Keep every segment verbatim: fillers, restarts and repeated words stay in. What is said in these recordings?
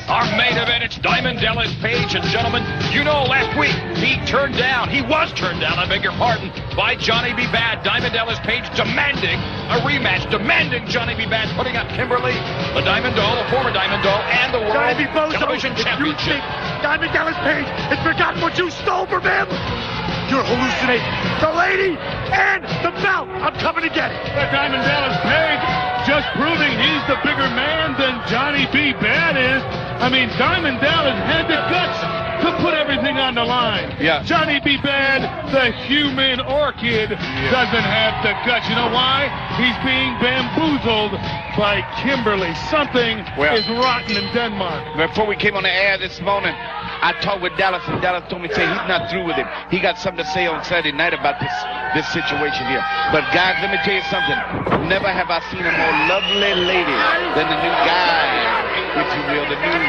Our main event, it's Diamond Dallas Page. And gentlemen, you know last week he turned down, he was turned down, I beg your pardon, by Johnny B. Bad. Diamond Dallas Page demanding a rematch, demanding Johnny B. Bad putting up Kimberly, the Diamond Doll, the former Diamond Doll, and the World Television Championship. Diamond Dallas Page has forgotten what you stole from him. You're hallucinating. The lady and the belt. I'm coming to get it. But Diamond Dallas Page just proving he's the bigger man than Johnny B. Bad is. I mean, Diamond Dallas had the guts to put everything on the line. Yeah. Johnny B. Bad, the human orchid, yeah. doesn't have the guts. You know why? He's being bamboozled by Kimberly. Something well, is rotten in Denmark. Before we came on the air this morning, I talked with Dallas, and Dallas told me, say he's not through with him. He got something to say on Saturday night about this this situation here. But guys, let me tell you something. Never have I seen a more lovely lady than the new guy, if you will, the new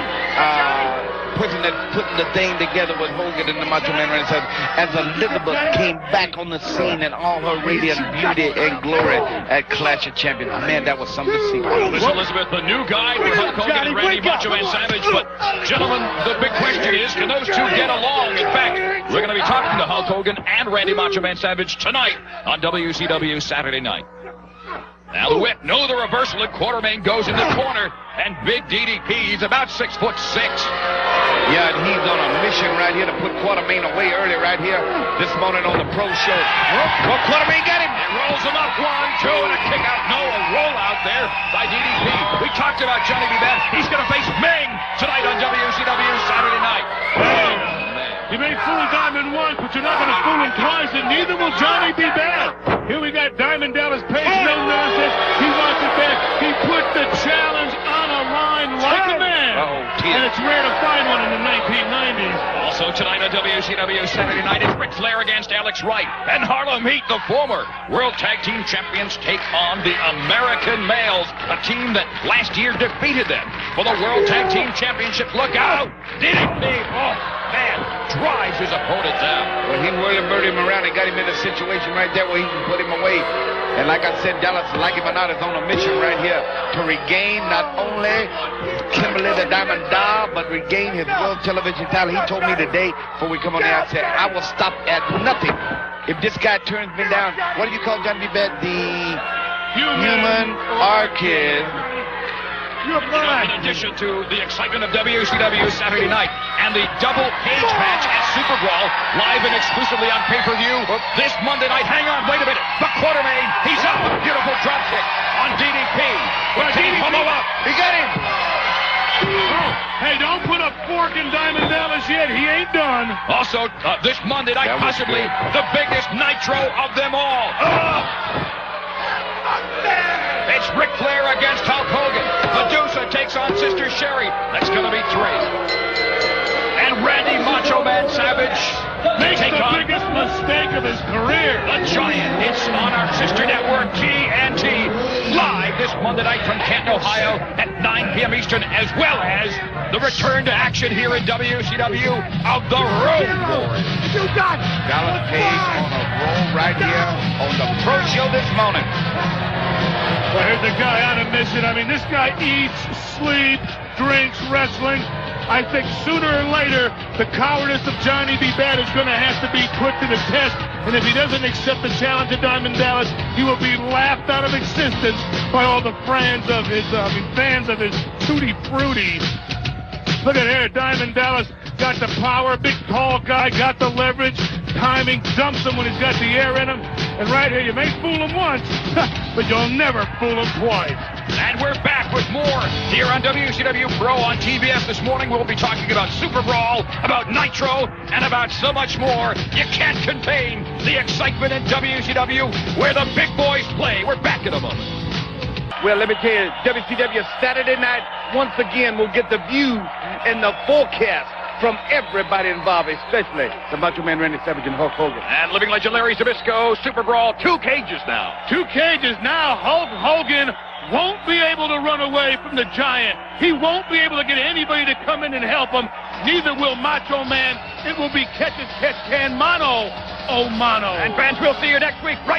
uh, person that's putting the thing together with Hogan and the Macho Man Randy Savage. As Elizabeth came back on the scene in all her radiant beauty and glory at Clash of Champions. Man, that was something to see. Well, Miss Elizabeth, the new guy with Hulk Hogan and Randy Macho Man Savage. But, gentlemen, the big question is, can those two get along? In fact, we're going to be talking to Hulk Hogan and Randy Macho Man Savage tonight on W C W Saturday Night. Now the whip, no, the reversal, and Quartermaine goes in the corner, and big D D P, he's about six foot six. Yeah, and he's on a mission right here to put Quartermaine away early right here this morning on the Pro Show. Well, Quartermaine got him. He rolls him up, one, two, and a kick out. No, a roll out there by D D P. We talked about Johnny B. Bad. He's going to face Ming tonight on W C W Saturday Night. Oh, you may fool Diamond once, but you're not going to fool him twice, and neither will Johnny B. Bad. Here we got Diamond Dallas Page, no nonsense. He wants it back. He put the challenge on a line like a man. Oh, and it's rare to find one in the nineteen nineties. Also tonight on W C W Saturday Night, it's Ric Flair against Alex Wright. And Harlem Heat, the former World Tag Team Champions, take on the American Males, a team that last year defeated them for the World Tag Team Championship. Look out! D D P, oh man, drives his opponent down. Well, he whirled and bird him around and got him in a situation right there where he can put him away. And like I said, Dallas, like him or not, is on a mission right here to regain not only Kimberly the Diamond Doll, but regain his World Television title. He told me today, before we come on the outside, I will stop at nothing if this guy turns me down. What do you call Johnny B. Bad? The human, human orchid. You know, in addition to the excitement of W C W Saturday Night and the double cage match at Super Brawl, live and exclusively on pay-per-view this Monday night. Hang on, wait a minute. But Quartermaine, he's up. A beautiful drop kick on D D P. Well, D D P, up. He got him. Oh, hey, don't put a fork in Diamond Dallas yet. He ain't done. Also, uh, this Monday night, possibly good. The biggest nitro of them all. Oh! It's Ric Flair against Hulk Hogan. Medusa takes on Sister Sherry. That's going to be three. And Randy Macho Man Savage makes take the on biggest mistake of his career. The Giant. It's on our sister network, T N T, live this Monday night from Canton, Ohio at nine p m Eastern, as well as the return to action here in W C W of the Road Warriors. You got Dallas Page on a roll right here on the Pro Show this morning. Well, here's the guy on a mission. I mean, this guy eats, sleeps, drinks, wrestling. I think sooner or later, the cowardice of Johnny B. Bad is going to have to be put to the test. And if he doesn't accept the challenge of Diamond Dallas, he will be laughed out of existence by all the fans of his, uh, I mean, fans of his Tutti Frutti. Look at here, Diamond Dallas got the power, big tall guy, got the leverage, timing, dumps him when he's got the air in him. And right here, you may fool him once, but you'll never fool him twice. And we're back with more here on W C W Pro on T B S this morning. We'll be talking about Super Brawl, about Nitro, and about so much more. You can't contain the excitement in W C W where the big boys play. We're back in a moment. Well, let me tell you, W C W Saturday night, once again, we'll get the view and the forecast from everybody involved, especially the Macho Man Randy Savage and Hulk Hogan. And living legend Larry Zbyszko, Super Brawl, two cages now. Two cages now. Hulk Hogan won't be able to run away from the Giant. He won't be able to get anybody to come in and help him. Neither will Macho Man. It will be catch as catch can, mano oh mano. And fans, we'll see you next week.